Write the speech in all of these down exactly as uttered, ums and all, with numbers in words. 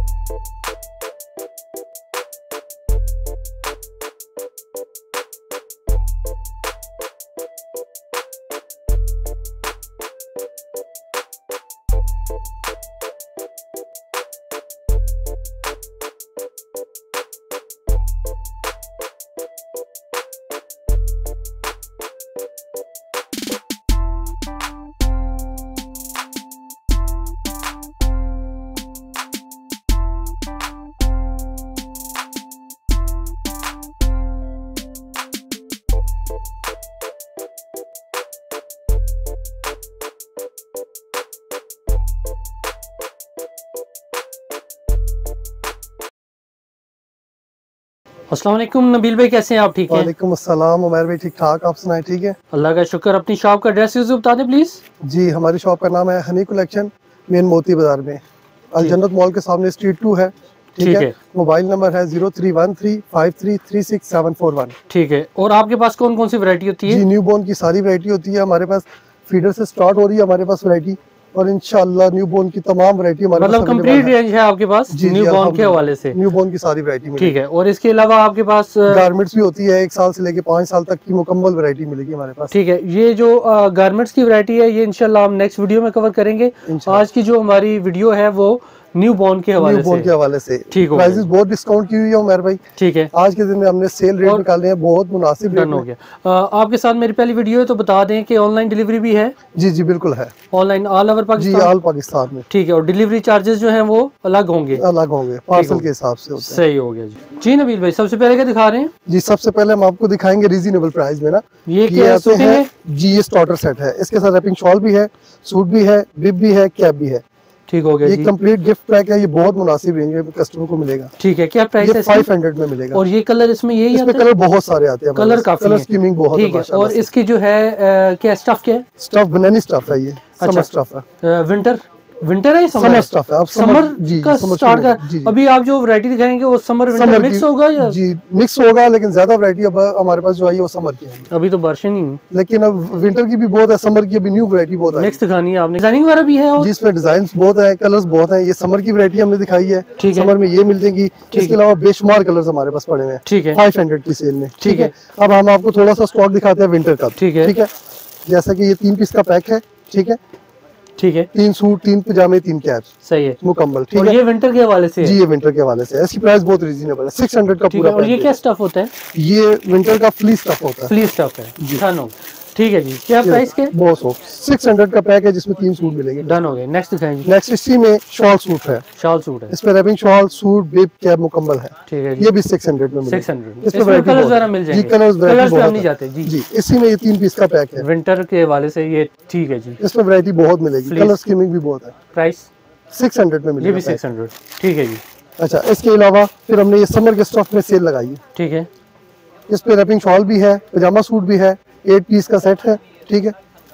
अस्सलाम वालेकुम नबील भाई, कैसे हैं आप? ठीक हैं? वालेकुम अस्सलाम उमर भाई, ठीक ठाक, आप सुनाए? ठीक है, अल्लाह का शुक्र। अपनी शॉप का एड्रेस यूज़ बता दें प्लीज। जी हमारी शॉप का नाम है हनी कलेक्शन, मेन मोती बाजार में, अल जन्नत मॉल के सामने, स्ट्रीट टू है। ठीक है, है। मोबाइल नंबर है zero three one three five three three six seven four one. ठीक है। और आपके पास कौन कौन सी वैरायटी होती है? जी न्यू बोर्न की सारी वैरायटी होती है हमारे पास, फीडर से स्टार्ट हो रही है हमारे पास वैरायटी, और इंशाल्लाह न्यू बोर्न की तमाम वैरायटी हमारे मतलब कंप्लीट रेंज है आपके पास न्यू बोर्न के हवाले से? न्यू बोर्न की सारी वैरायटी। ठीक है। और इसके अलावा आपके पास गारमेंट्स भी होती है, एक साल से लेके पाँच साल तक की मुकम्मल वैरायटी मिलेगी हमारे पास। ठीक है। ये जो गारमेंट्स की वैरायटी है ये इंशाल्लाह हम नेक्स्ट वीडियो में कवर करेंगे। आज की जो हमारी वीडियो है वो न्यू बॉर्न के हवाले से के हवाले से ठीक है। प्राइसेस बहुत डिस्काउंट की हुई है उमर भाई। ठीक है, आज के दिन में हमने सेल रेट निकाले हैं, बहुत मुनासिब रेट हो गया। आ, आपके साथ मेरी पहली वीडियो है तो बता दें कि ऑनलाइन डिलीवरी भी है? जी जी बिल्कुल है, ऑनलाइन ऑल ओवर पाकिस्तान। जी ऑल पाकिस्तान में। ठीक है। और डिलीवरी चार्जेस जो हैं वो अलग होंगे? अलग होंगे, पार्सल के हिसाब से होते हैं। सही हो गया जी। जी नबील भाई, सबसे पहले क्या दिखा रहे हैं? जी सबसे पहले हम आपको दिखाएंगे रीजनेबल प्राइस में ना, ये क्या है? जी ये स्टार्टर सेट है, इसके साथ रैपिंग शॉल भी है, सूट भी है, बिब भी है, कैप भी है। ठीक हो गया। ये कंप्लीट गिफ्ट पैक है, ये बहुत मुनासिब रेंज में कस्टमर को मिलेगा। ठीक है। क्या प्राइस है? फाइव हंड्रेड में मिलेगा। और ये कलर इसमें यही इसमें कलर बहुत सारे आते हैं, कलर काफी कलर स्कीमिंग बहुत है। और इसकी जो है क्या स्टफ क्या है? स्टफ बनानी स्टफ है, ये समर स्टफ है। विंटर विंटर है, समर स्टफ है। आप समर का स्टार्ट का अभी आप जो वैरायटी दिखाएंगे वो समर विंटर मिक्स होगा या? जी मिक्स होगा, लेकिन ज्यादा वैरायटी अब हमारे पास जो आई है वो समर की है। अभी तो बारिश नहीं, लेकिन अब विंटर की भी बहुत है, समर की अभी न्यू वैरायटी बहुत है। मिक्स दिखानी है आपने, डिजाइनिंग वगैरह भी है और जिसमें डिजाइन बहुत है, कलर्स बहुत है। ये समर की वैरायटी हमने दिखाई है, समर में ये मिल जाएगी। इसके अलावा बेशुमार कलर्स हमारे पास पड़े हुए हैं। ठीक है, फाइव हंड्रेड की सेल में। ठीक है, अब हम आपको थोड़ा सा स्टॉक दिखाते हैं विंटर का। ठीक है, ठीक है। जैसा कि ये तीन पीस का पैक है। ठीक है, ठीक है। तीन सूट, तीन पजामे, तीन कैप। सही है, मुकम्मल। ठीक और है, ये विंटर के हवाले से है? जी ये विंटर के हवाले से है। इसकी प्राइस बहुत रीजनेबल है, सिक्स हंड्रेड का पूरा। और ये क्या स्टफ होता है? ये विंटर का फ्ली स्टफ होता है। फ्ली स्टफ है जी। डन हो गया। ठीक है जी। क्या प्राइस के? बहुत सौ सिक्स हंड्रेड का पैक है जिसमें तीन सूट मिलेंगे। डन हो गए। नेक्स्ट दिखाएंगे। नेक्स्ट इसी में शॉल सूट है। शॉल सूट है, इसमें wrapping shawl, suit, bib, cap मुकम्मल है। ठीक है। ये भी सिक्स हंड्रेड में मिलेगा। सिक्स हंड्रेड इसमें कलर्स वगैरह मिल जाएंगे? जी कलर्स कलर्स पे हम नहीं जाते जी। जी इसी में ये तीन पीस का पैक है विंटर के हवाले से ये। ठीक है जी। इसमें वैरायटी बहुत मिलेगी, कलर स्कीमिंग भी बहुत है। प्राइस सिक्स हंड्रेड में मिलेगा। ये भी सिक्स हंड्रेड। ठीक है जी। अच्छा, इसके अलावा फिर हमने ये समर के स्टफ में सेल लगाई है। ठीक है। इस पे रैपिंग शॉल भी है, पजामा सूट भी है, एट पीस का सेट है। ठीक है,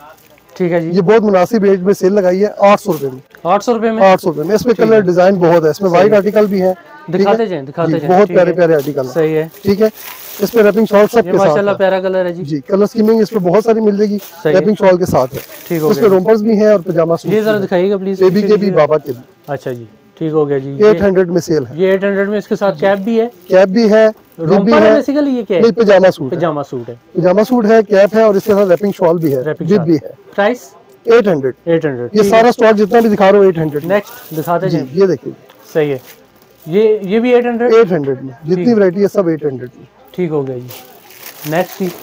ठीक है जी। ये बहुत मुनासिब रेट में सेल लगाई है, आठ सौ रुपए में। आठ सौ रुपए में? आठ सौ रुपए में। इसमें कलर डिजाइन बहुत है, इसमें व्हाइट आर्टिकल भी है। दिखाते जाएं, दिखाते जाएं। बहुत प्यारे प्यारे आर्टिकल। सही है। ठीक है, इस पे रैपिंग शॉल सब के साथ माशाल्लाह प्यारा कलर है जी। जी कलर स्कीमिंग इस पे बहुत सारी मिल जाएगी, रैपिंग शॉल के साथ है। ठीक हो गया। इसमें रोम्पर्स भी हैं और पजामा सूट। ये जरा दिखाइएगा प्लीज। बेबी के भी, बाबा के भी। अच्छा जी, ठीक हो गया जी। एट हंड्रेड में सेल है। ये एट हंड्रेड में इसके साथ कैप भी है? कैप भी है, रोम्पर है बेसिकली। ये क्या है? नहीं पजामा सूट। पजामा सूट है, पजामा सूट है, कैप है और इसके साथ रैपिंग शॉल भी है, बिब भी है। Price eight hundred. Eight hundred. ये सारा स्टॉक जितना भी दिखा रहा हूँ एट हंड्रेड। नेक्स्ट दिखाते जी, ये देखिए। सही है, ये ये भी एट हंड्रेड। एट हंड्रेड में जितनी वैरायटी है सब एट हंड्रेड में। ठीक हो गया जी। नेक्स्ट ही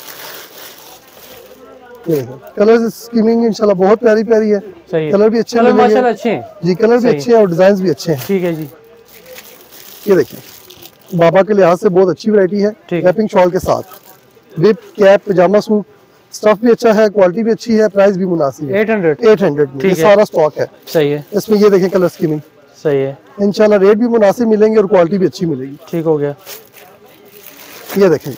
कलर स्कीमिंग इंशाल्लाह बहुत प्यारी प्यारी है। सही है, कलर भी अच्छे कलर माशाल्लाह अच्छे हैं जी, कलर भी अच्छे हैं और डिजाइन भी अच्छे हैं। ठीक है जी। ये देखिए, बाबा के लिहाज से बहुत अच्छी वैरायटी है, रैपिंग शॉल के साथ, बिब, कैप, पजामा सूट, स्टफ भी अच्छा है, क्वालिटी भी अच्छी है, प्राइस भी मुनासिब है। एट हंड्रेड एट हंड्रेड में ये सारा स्टॉक है। सही है। इसमें ये देखें कलर स्कीमिंग। सही है, इंशाल्लाह रेट भी मुनासिब मिलेंगे और क्वालिटी भी अच्छी मिलेगी। ठीक हो गया। ये देखें,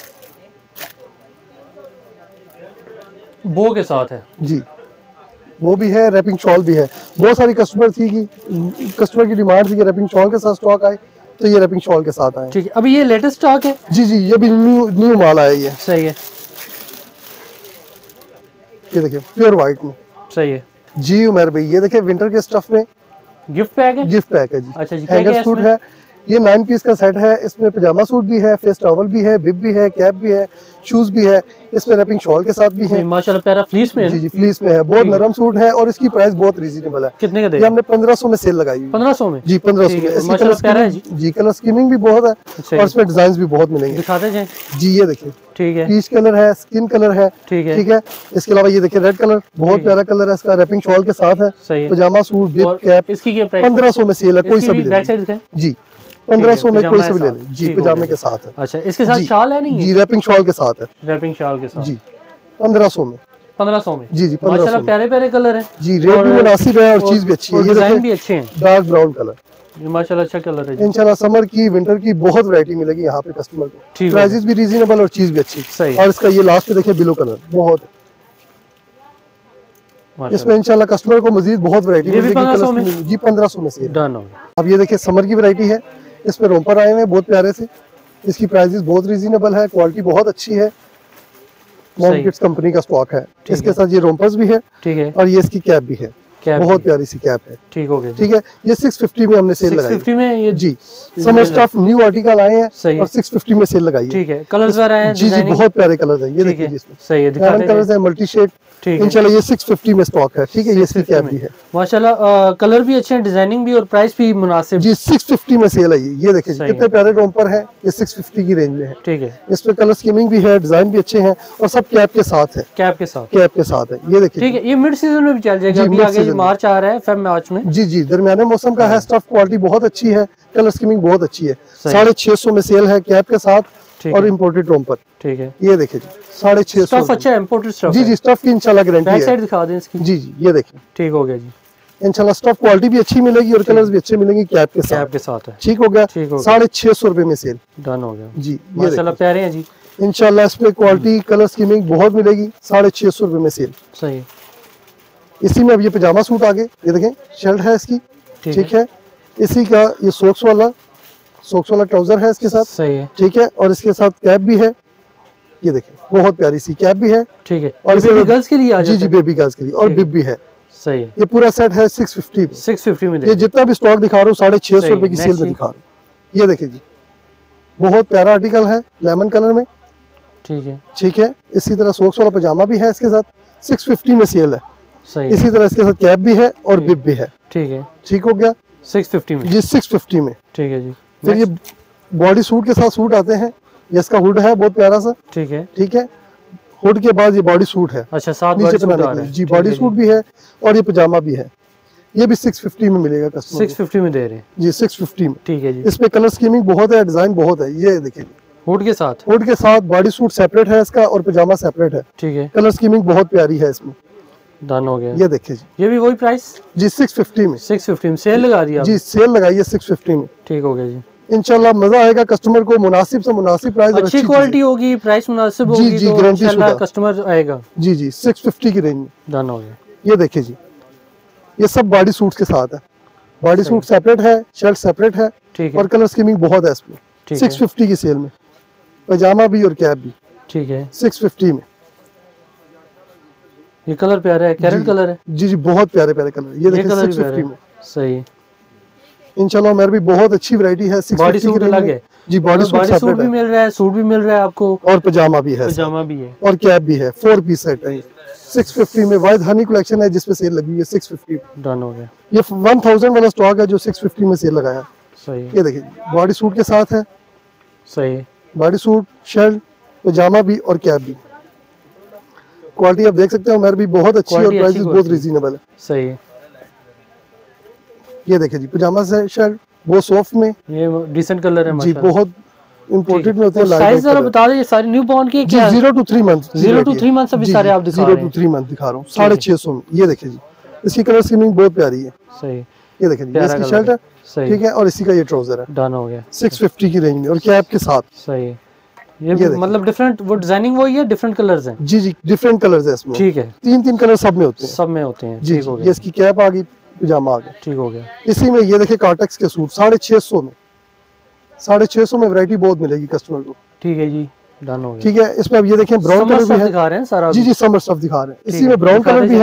बो के साथ है जी, वो भी है, रैपिंग शॉल भी है। बहुत सारी कस्टमर थी कि कस्टमर की डिमांड थी कि रैपिंग शॉल के साथ स्टॉक आए, तो ये रैपिंग शॉल के साथ आए। ठीक है। अभी ये लेटेस्ट स्टॉक है? जी जी, ये भी न्यू न्यू माल आया ये। सही है। ये देखिए प्योर व्हाइट में। सही है जी उमर भाई, ये देखिए विंटर के स्टफ में गिफ्ट पैक है, गिफ्ट पैक है जी। अच्छा जी, हैंगर सूट है, ये नाइन पीस का सेट है। इसमें पजामा सूट भी है, फेस टॉवल भी है, बिब भी है, कैप भी है, शूज भी है। इसमें रैपिंग शॉल के साथ भी है। माशाल्लाह प्यारा फ्लीस में है। जी जी फ्लीस में है, बहुत नरम सूट है और इसकी प्राइस बहुत रीजनेबल है। कितने का दे? ये हमने पंद्रह सौ में सेल लगाई है। पंद्रह सौ में जी, पंद्रह सौ में। इसकी कलर स्कीमिंग जी कलर स्कीमिंग भी बहुत है और इसमें डिजाइन भी बहुत मिलेंगे। दिखाते जाएं जी, ये देखिए, ठीक है, पीच कलर है, स्किन कलर है, ठीक है, ठीक है। इसके अलावा ये देखिए रेड कलर, बहुत प्यारा कलर है इसका, रैपिंग शॉल के साथ है, पजामा सूट, बिब, कैप। इसकी क्या प्राइस? पंद्रह सौ में सेल है, कोई सा भी ले लें जी, पंद्रह सौ में कोई सा भी ले लें जी, पजामे के साथ है। अच्छा, इसके साथ शाल है नहीं? जी, रैपिंग शॉल के साथ है, रैपिंग शॉल के साथ जी, पंद्रह सौ में। पंद्रह सौ में जी जी, माशाल्लाह प्यारे प्यारे कलर है जी, रेट भी मुनासिब है और चीज भी अच्छी है। ये डिजाइन भी अच्छे हैं, डार्क ब्राउन कलर, ये माशाल्लाह अच्छा कलर है। इंशाल्लाह समर की, विंटर की बहुत वैरायटी मिलेगी यहाँ पे कस्टमर को। प्राइसेस भी रीजनेबल और चीज भी अच्छी। सही। और इसका ये लास्ट पे देखिए ब्लू कलर, बहुत इसमें इंशाल्लाह कस्टमर को मजीद बहुत वैरायटी मिलेगी जी। पंद्रह सौ में से डन हो गया। अब ये देखिए समर की वैरायटी है, इसमें रोम्पर आए हुए हैं बहुत प्यारे से। इसकी प्राइसेस बहुत रीजनेबल है, क्वालिटी बहुत अच्छी है, मॉम किड्स कंपनी का स्टॉक है। इसके साथ ये रोम्पर्स भी है, ठीक है, और ये इसकी कैप भी है, बहुत प्यारी सी कैप है। ठीक हो गया, ठीक है। ये सिक्स फिफ्टी में हमने सेल लगाई, सिक्स फिफ्टी में ये जी समर स्टफ न्यू आर्टिकल आए हैं और सिक्स फिफ्टी में सेल लगाई है। ठीक है, कलर्स वगैरह हैं जी जी, बहुत प्यारे कलर्स हैं। ये देखिए इसमें सही है, दिखाते कलर्स हैं, मल्टी शेड। इंशाल्लाह ये सिक्स फिफ्टी में स्टॉक है, ठीक है। ये इसकी कैप भी है, माशाल्लाह कलर भी अच्छे हैं, डिजाइनिंग भी और प्राइस भी मुनासिब जी। सिक्स फिफ्टी में सेल है ये। ये देखिए कितने प्यारे रोम्पर है, ये सिक्स फिफ्टी की रेंज में है, ठीक है। इसमें कलर स्कीमिंग भी है, डिजाइन भी अच्छे हैं और सब कैप के साथ है, कैप के साथ कैप के साथ है। ये देखिए, ठीक है, ये मिड सीजन में भी चल जाएगा, अभी आगे मार्च आ रहा है, फेब मार्च में। जी जी, दरमियाने मौसम का है, स्टफ क्वालिटी बहुत अच्छी है, कलर स्कीमिंग बहुत अच्छी है। साढ़े छह सौ में सेल है कैप के साथ और इम्पोर्टेड रोम्पर, ठीक है। ये देखिए जी, साढ़े छह सौ अच्छा है, इम्पोर्टेड स्टफ जी जी, स्टफ की इंशाल्लाह गारंटी है। बैक साइड दिखा दें इसकी जी जी, ये देखिए, ठीक हो गया जी। इंशाल्लाह स्टफ क्वालिटी भी अच्छी मिलेगी और कलर्स भी अच्छे मिलेंगे कैप के साथ, कैप के साथ है, ठीक हो गया। साढ़े छह सौ रुपए में सेल डन हो गया जी। माशाल्लाह प्यारे हैं जी, इंशाल्लाह इसमें क्वालिटी कलर स्कीमिंग बहुत मिलेगी। साढ़े छह सौ रुपए में सेल, सही। इसी में अब ये पजामा सूट आगे, ये देखें शर्ट है इसकी, ठीक है। इसी का ये सॉक्स वाला सॉक्स वाला ट्राउजर है इसके साथ, सही है, ठीक है। और इसके साथ कैप भी है, ये देखिए बहुत प्यारी सी कैप भी है, ठीक है। और बेबी गर्ल्स के लिए आ जी जी, बेबी गर्ल्स के लिए, और बिब भी है, सही है। ये पूरा सेट है सिक्स फिफ्टी सिक्स फिफ्टी में। ये जितना भी स्टॉक दिखा रहा हूँ साढ़े छह सौ रुपए की सेल में दिखा रहा हूँ। ये देखिए जी, बहुत प्यारा आर्टिकल है, लेमन कलर में, ठीक है, ठीक है। इसी तरह सॉक्स वाला पजामा भी है इसके साथ, सिक्स फिफ्टी में सेल है, सही। इसी तरह इसके साथ कैप भी है और बिब भी है, ठीक है, ठीक हो गया। सिक्स फिफ्टी में जी, सिक्स फिफ्टी में, ठीक है जी। फिर ये बॉडी सूट के साथ सूट आते हैं, ये इसका हुड है बहुत प्यारा सा, ठीक है, ठीक है। हुड के बाद ये बॉडी सूट है, अच्छा, साथ नीचे पहनाने के लिए जी, बॉडी सूट भी है और ये पजामा भी है। ये भी सिक्स फिफ्टी में मिलेगा कस्टमर, सिक्स फिफ्टी में दे रहे हैं जी, सिक्स फिफ्टी में, ठीक है जी। इसमें कलर स्कीमिंग बहुत है, डिजाइन बहुत है। ये देखिए हुड के साथ, हुड के साथ बॉडी सूट सेपरेट है इसका और पजामा सेपरेट है, ठीक है। कलर स्कीमिंग बहुत प्यारी है इसमें, डन हो गया। ये देखिए जी, ये भी वही प्राइस जी, सिक्स फिफ्टी में, सिक्स फिफ्टी में सेल लगा दिया जी, सेल लगाई है सिक्स फिफ्टी में, ठीक हो गया जी। इंशाल्लाह मजा आएगा, कस्टमर को मुनासिब से मुनासिब प्राइस, अच्छी क्वालिटी होगी, प्राइस मुनासिब होगी, जी जी, तो इंशाल्लाह कस्टमर आएगा जी जी। सिक्स फिफ्टी की रेंज में डन हो गया। ये देखिए जी, ये सब बॉडी सूट के साथ है, बॉडी सूट सेपरेट है, शर्ट सेपरेट है, ठीक है। और कलर स्कीमिंग बहुत है इसमें, सिक्स फिफ्टी की सेल में, पजामा भी और कैप भी, ठीक है, सिक्स फिफ्टी में। ये कलर प्यारा है, कैरेट कलर है जी जी, बहुत प्यारे प्यारे कलर। ये देखिए सिक्स फिफ्टी में, सही। इंशाल्लाह मेरे भी बहुत अच्छी वैरायटी है। बॉडी सूट अलग है जी, बॉडी सूट भी मिल रहा है, सूट भी मिल रहा है आपको, और पजामा भी है, पजामा भी है और कैप भी है। फोर पीस सेट है, सिक्स फिफ्टी में। वाइड हनी कलेक्शन है जिसपे सेल लगी है, सिक्स फिफ्टी डन हो गया। ये वन थाउजेंड वाला स्टॉक है जो सिक्स फिफ्टी में सेल लगाया, सही। ये देखिए बॉडी सूट के साथ है, सही। बॉडी सूट, शर्ट, पजामा भी और कैप भी। क्वालिटी आप देख सकते हो मेरे भी बहुत अच्छी और प्राइसेस बहुत रीजनेबल है, सही है। ये देखिए जी, पजामा से शर्ट बहुत सॉफ्ट में, ये डिसेंट कलर है जी, बहुत इंपोर्टेड में होते हैं। साइज जरा बता दे, ये सारी न्यू बॉर्न की क्या है? Zero to three month, zero to three month सभी सारे आप दिखा रहे हैं, जीरो टू थ्री मंथ दिखा रहा हूँ, साढ़े छह सौ में। ये देखिए जी, इसकी कलर स्कीमिंग बहुत प्यारी है, सही। ये देखिए जी, इसकी शर्ट है, ठीक है, और इसी का ये ट्राउजर है, डन हो गया। सिक्स फिफ्टी की रेंज में और कैप के साथ, सही। ये, ये मतलब डिफरेंट वो डिजाइनिंग वही है, डिफरेंट कलर्स हैं जी जी, डिफरेंट कलर्स हैं इसमें, ठीक है। तीन तीन कलर सब में होते हैं, सब में होते हैं, ठीक हो गया। ये इसकी कैप आ गई, पजामा आ गया, ठीक हो गया। इसी में ये देखिए कार्टेक्स के सूट साढ़े छह सौ में, साढ़े छह सौ में वैरायटी बहुत मिलेगी कस्टमर को, ठीक है जी, डन हो गया, ठीक है। इसमें अब ये देखें ब्राउन कलर भी है, दिखा रहे हैं सारा जी जी, समर स्टफ दिखा रहे हैं। इसी में ब्राउन कलर भी है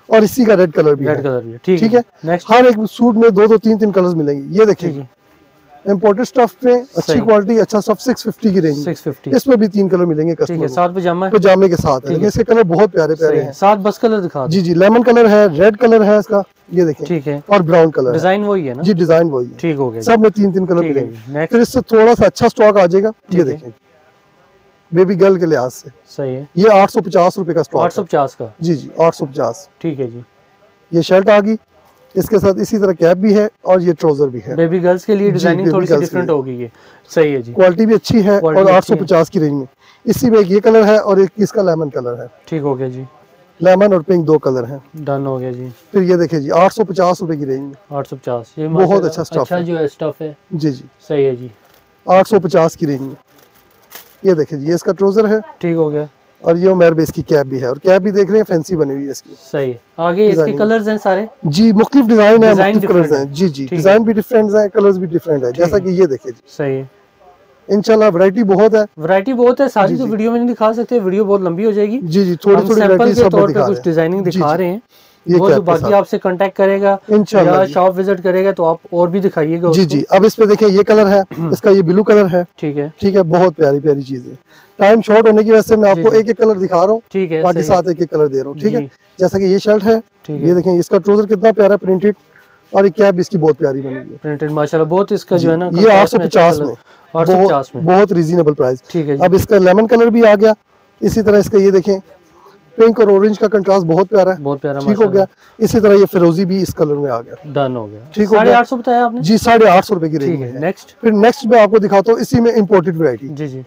और इसी का रेड कलर भी रेड है। कलर भी ठीक, ठीक है, है? हर एक सूट में दो दो तीन तीन कलर्स मिलेंगे। ये देखिए इम्पोर्टेड स्टफ पे अच्छी क्वालिटी, अच्छा स्टफ छह सौ पचास की रेंज में, छह सौ पचास इसमें भी तीन कलर मिलेंगे कस्टमर को। साथ पजामा पजामे के साथ है। इसके कलर बहुत प्यारे प्यारे हैं। सात बस कलर दिखा जी जी, लेमन कलर है, रेड कलर है इसका, ये देखिए, ठीक है, और ब्राउन कलर। डिजाइन वही है ना? जी डिजाइन वही है, ठीक हो गया, सब में तीन तीन कलर मिलेंगे। फिर इससे थोड़ा सा अच्छा स्टॉक आ जाएगा। ये देखें बेबी गर्ल के लिहाज से सही है, ये आठ सौ पचास रुपए का स्टॉक, आठ सौ पचास का। जी जी आठ सौ पचास, ठीक है जी। ये शर्ट आ गई, इसके साथ इसी तरह कैप भी है और ये ट्राउजर भी है। बेबी गर्ल्स के लिए डिजाइनिंग थोड़ी सी डिफरेंट होगी, ये सही है जी। क्वालिटी भी अच्छी है और आठ सौ पचास की रेंज में। इसी में एक ये कलर है और एक इसका लेमन कलर है। ठीक हो गया जी, लेमन और पिंक दो कलर हैं। डन हो गया जी। फिर ये देखिए जी आठ सौ पचास रुपए की रेंज में, आठ सौ पचास, ये बहुत अच्छा स्टफ अच्छा जो है स्टफ है। जी जी सही है जी, आठ सौ पचास की रेंज में। ये देखिए जी, ये इसका ट्राउजर है। ठीक हो गया, और ये उमेर बेस की कैप भी है, और कैप भी देख रहे हैं फैंसी बनी हुई है इसकी। सही है। आगे इसके कलर्स हैं सारे? जी मुख्तलिफ डिजाइन है, मुख्तलिफ कलर्स हैं। जी जी, डिजाइन भी डिफरेंट है, कलर्स भी डिफरेंट है। जैसा कि ये देखिए जी, सही है, इंशाल्लाह वैरायटी बहुत है। वैरायटी बहुत है, सारी तो वीडियो में नहीं दिखा सकते, वीडियो बहुत लंबी हो जाएगी। जी जी, थोड़ी थोड़ी वैरायटी के तौर पे कुछ डिजाइनिंग दिखा रहे हैं। वो जो बाकी आपसे कांटेक्ट करेगा या शॉप विजिट करेगा तो आप और भी दिखाइएगा। जी जी, अब इस पे देखिए ये कलर है, इसका ये ब्लू कलर है। ठीक है, ठीक है, बहुत प्यारी प्यारी चीज है। टाइम शॉर्ट होने की वजह से मैं आपको एक एक कलर दिखा रहा हूँ, ठीक है, बाकी साथ एक एक कलर दे रहा हूँ। ठीक है, जैसा कि ये शर्ट है, ये देखें इसका ट्राउजर कितना प्यारा प्रिंटेड, और एक कैप इसकी बहुत प्यारी बनी है, प्रिंटेड माशाल्लाह। बहुत इसका जो है ना ये आठ सौ पचास में, बहुत बहुत रीजनेबल प्राइस। ठीक है, अब इसका लेमन कलर भी आ गया। इसी तरह इसका ये देखें पिंक और ऑरेंज का कंट्रास्ट बहुत प्यारा है, बहुत प्यारा, ठीक हो गया। इसी तरह ये फिरोजी भी इस कलर में आ गया, डन हो गया। ठीक हो गया, साढ़े आठ सौ बताया आपने जी, साढ़े आठ सौ रुपए की रेंज है। नेक्स्ट, फिर नेक्स्ट मैं आपको दिखाता हूँ, इसी में इम्पोर्टेड वैरायटी। जी जी,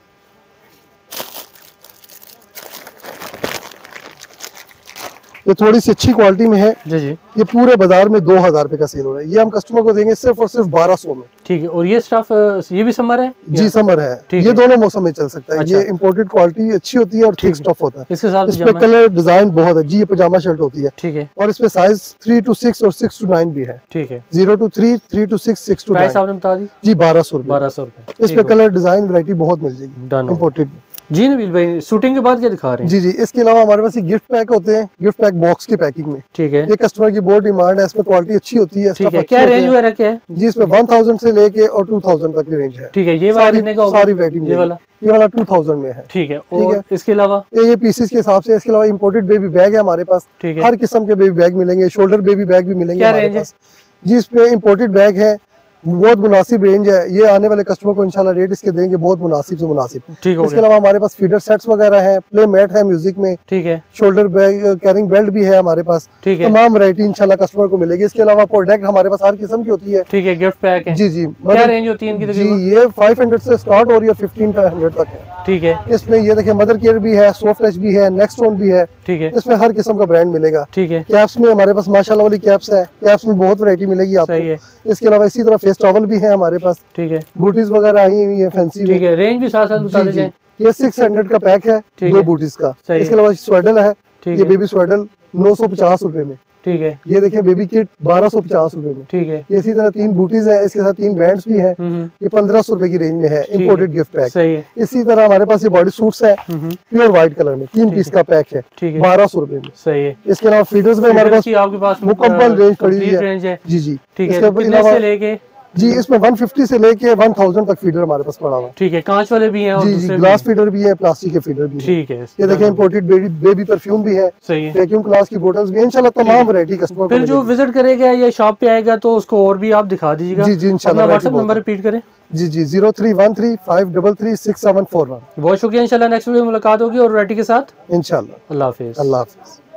ये थोड़ी सी अच्छी क्वालिटी में है। जी जी, ये पूरे बाजार में दो हजार रुपए का सेल हो रहा है, ये हम कस्टमर को देंगे सिर्फ और सिर्फ बारह सौ में। ठीक है, और ये स्टफ ये भी समर है? जी समर है, ये दोनों मौसम में चल सकता है। अच्छा। ये इम्पोर्टेड क्वालिटी अच्छी होती है और ठीक स्टफ होता है। इसके साथ इसमें कलर डिजाइन बहुत है जी, ये पजामा शर्ट होती है। ठीक है, और इसमें साइज थ्री टू सिक्स और सिक्स टू नाइन भी है। ठीक है, zero to three, three to six, six to nine आपने बता दी जी, बारह सौ रुपए बारह सौ रुपए। इसमें कलर डिजाइन वैरायटी बहुत मिल जाएगी इम्पोर्टेड। जी नबील भाई, शूटिंग के बाद क्या दिखा रहे हैं? जी जी, इसके अलावा हमारे पास गिफ्ट पैक होते हैं, गिफ्ट पैक बॉक्स की पैकिंग में। ठीक है, ये कस्टमर की बहुत डिमांड है, इसमें क्वालिटी अच्छी होती है। ठीक है, क्या रेंज वगैरह क्या है जी? इसमें वन थाउजेंड से लेके और टू थाउजेंड तक की रेंज है। ठीक है, ये वाला कितने का होगा? सारी वैरायटी ये वाला ये वाला टू थाउजेंड में है। ठीक है, और इसके अलावा ये ये पीसेस के हिसाब से। इसके अलावा इम्पोर्टेड बेबी बैग है हमारे पास, हर किस्म के बेबी बैग मिलेंगे, शोल्डर बेबी बैग भी मिलेंगे हमारे पास जी। इसमें इम्पोर्टेड बैग है, बहुत मुनासिब रेंज है। ये आने वाले कस्टमर को इंशाल्लाह रेट इसके देंगे बहुत मुनासिब से मुनासिब। ठीक है, इसके अलावा हमारे पास फीडर सेट्स वगैरह है, प्ले मैट है म्यूजिक में। ठीक है, शोल्डर बैग कैरिंग बेल्ट भी है हमारे पास। ठीक है, तमाम वैरायटी इंशाल्लाह कस्टमर को मिलेगी। इसके अलावा प्रोडक्ट हमारे पास हर किस्म की होती है। ठीक है, गिफ्ट पैक है जी जी। क्या रेंज होती है इनकी? जी ये फाइव हंड्रेड से स्टार्ट हो रही है, फिफ्टीन हंड्रेड तक है। ठीक है, इसमें ये देखिए मदर केयर भी है, सॉफ्ट टच भी है, नेक्स्ट वन भी है। ठीक है, इसमें हर किस्म का ब्रांड मिलेगा। ठीक है, कैप्स में हमारे पास माशाल्लाह वाली कैप्स है, कैप्स में बहुत वैरायटी मिलेगी आपको। इसके अलावा इसी तरह फेस टॉवल भी है हमारे पास। ठीक है, बूटीज वगैरह आई हुई है फैंसी। ठीक है, रेंज भी साथ साथ बता दीजिए। ये सिक्स हंड्रेड का पैक है दो बूटीज का। इसके अलावा स्वेडल है, ये बेबी स्वेडल नौ सौ पचास रुपए में। ठीक है, ये देखिए बेबी किट बारह सौ पचास रुपए में। ठीक है, ये इसी तरह तीन बूटीज है, इसके साथ तीन बैंड्स भी है, ये पंद्रह सौ रुपए की रेंज में है, इम्पोर्टेड गिफ्ट पैक। सही है। इसी तरह हमारे पास ये बॉडी सूट्स है प्योर व्हाइट कलर में, तीन पीस का पैक है, बारह सौ रुपए में। सही है। इसके अलावा फीडर्स में हमारे पास आपके पास मुकम्मल रेंज पड़ी हुई है जी जी। ठीक है, लेके जी इसमें वन फिफ्टी से लेके वन थाउजेंड तक फीडर हमारे पास पड़ा हुआ है। ठीक है, कांच वाले भी हैं और जी जी, ग्लास फीडर भी है, प्लास्टिक के फीडर भी। ठीक है, ये देखिए इम्पोर्टेड बेबी बेबी परफ्यूम भी है। सही है, वैक्यूम क्लास की बोतल्स भी इंशाल्लाह तमाम वैरायटी कस्टमर। फिर जो विजिट करेगा या शॉप पे आएगा तो उसको और भी आप दिखा दीजिएगा। जी जी इंशाल्लाह। व्हाट्सएप नंबर रिपीट करें। जी जी zero three one three five double three six seven four one. बहुत शुक्रिया, इंशाल्लाह नेक्स्ट वीडियो में मुलाकात होगी और वैरायटी के साथ इंशाल्लाह। अल्लाह हाफिज। अल्लाह हाफिज।